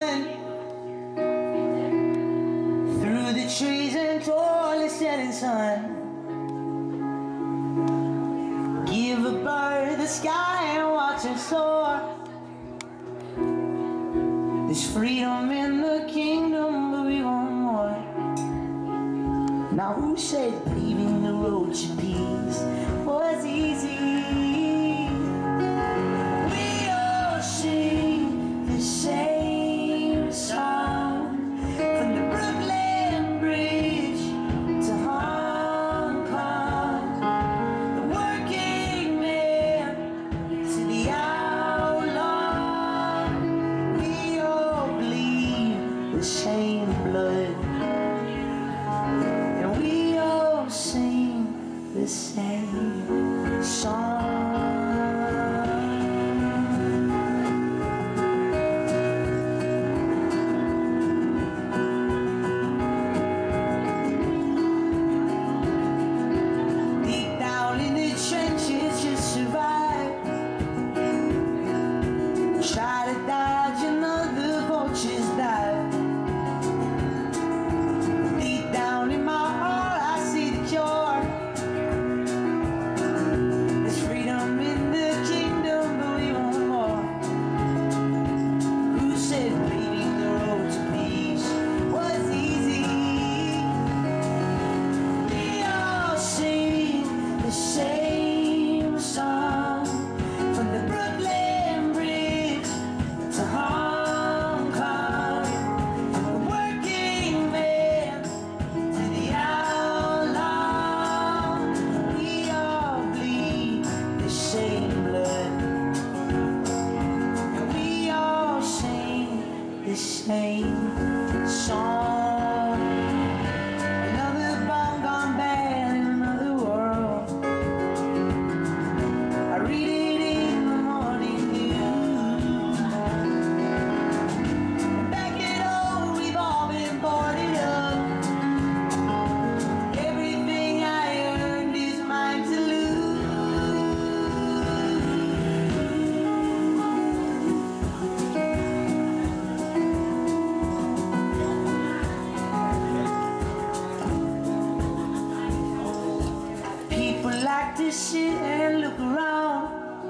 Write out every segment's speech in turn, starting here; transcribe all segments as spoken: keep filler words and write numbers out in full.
Through the trees and toward the setting sun, give a bird the sky and watch it soar. There's freedom in the kingdom, but we want more. Now who said paving the road to peace was easy? We all sing the same song, from the Brooklyn Bridge to Hong Kong, the working man to the outlaw. We all bleed the same blood, and we all sing the same song. Deep down in the trenches, just survive. Try to dodge another vulture's dive. Deep down in my heart, I see the cure. There's freedom in the kingdom, but we want more. Who said paving the road to peace was easy? We all sing the same song, from the Brooklyn Bridge to Hong Kong, the working man to the outlaw. We all bleed the same blood, and we all sing the same song. Another bomb gone bad in another world. I read it in the morning news. Back at home, we've all been boarded up. Everything I earned is mine to lose. People like to sit and look around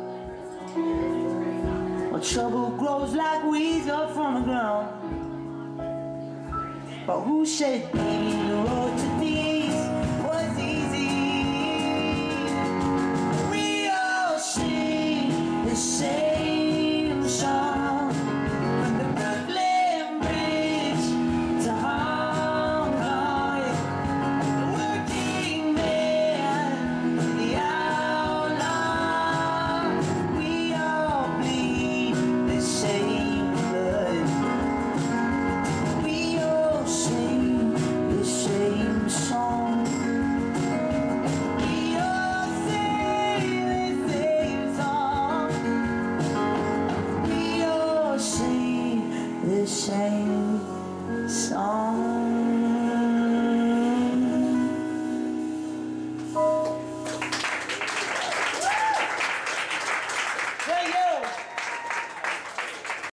while trouble grows like weeds up from the ground. But who said paving the road to peace